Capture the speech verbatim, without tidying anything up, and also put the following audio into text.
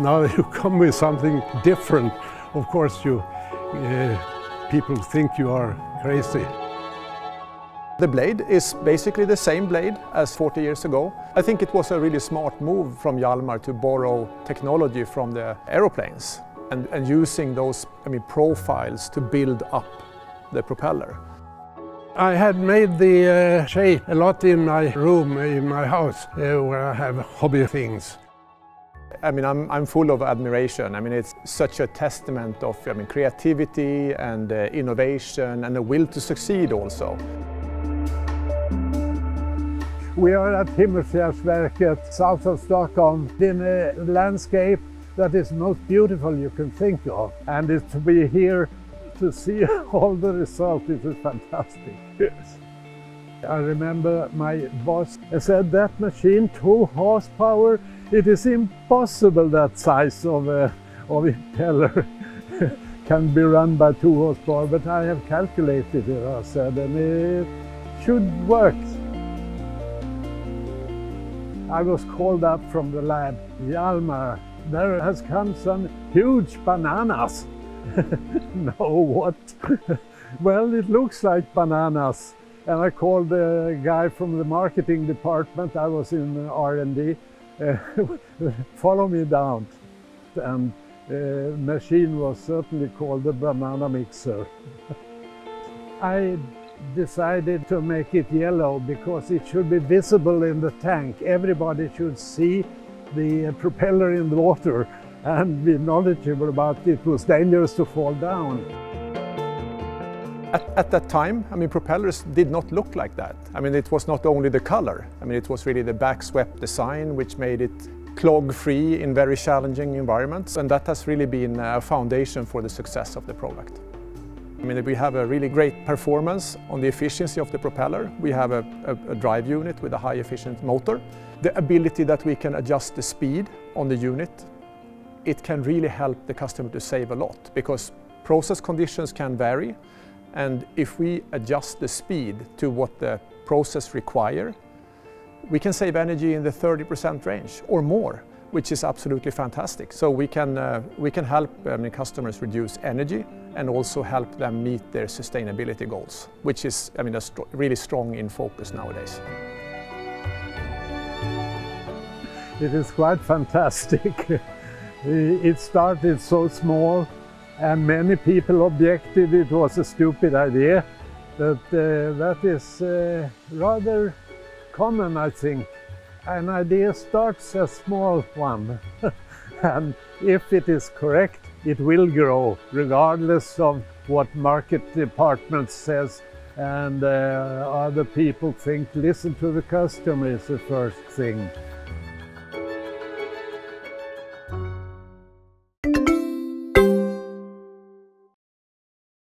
Now you come with something different. Of course, you uh, people think you are crazy. The blade is basically the same blade as forty years ago. I think it was a really smart move from Hjalmar to borrow technology from the aeroplanes and, and using those I mean, profiles to build up the propeller. I had made the uh, shape a lot in my room, in my house, uh, where I have hobby things. I mean, I'm, I'm full of admiration. I mean, it's such a testament of I mean, creativity and uh, innovation and a will to succeed also. We are at Himmelsfjärdsverket, south of Stockholm, in a landscape that is most beautiful you can think of. And it's to be here to see all the results is fantastic. Yes. I remember my boss said that machine, two horsepower, it is impossible that size of a of impeller can be run by two horsepower, but I have calculated it, I said, and it should work. I was called up from the lab. Hjalmar, there has come some huge bananas. No, what? Well, it looks like bananas. And I called the guy from the marketing department. I was in R and D. Uh, follow me down. And the uh, machine was certainly called the banana mixer. I decided to make it yellow because it should be visible in the tank. Everybody should see the uh, propeller in the water and be knowledgeable about it. It was dangerous to fall down. At, at that time, I mean, propellers did not look like that. I mean, it was not only the color. I mean, it was really the backswept design which made it clog-free in very challenging environments. And that has really been a foundation for the success of the product. I mean, we have a really great performance on the efficiency of the propeller. We have a, a, a drive unit with a high efficient motor. The ability that we can adjust the speed on the unit, it can really help the customer to save a lot because process conditions can vary. And if we adjust the speed to what the process requires, we can save energy in the thirty percent range or more, which is absolutely fantastic. So we can, uh, we can help I mean, customers reduce energy and also help them meet their sustainability goals, which is I mean, a st- really strong in focus nowadays. It is quite fantastic. It started so small and many people objected it was a stupid idea. But uh, that is uh, rather common, I think. An idea starts a small one, and if it is correct, it will grow, regardless of what market department says and uh, other people think. Listen to the customer is the first thing.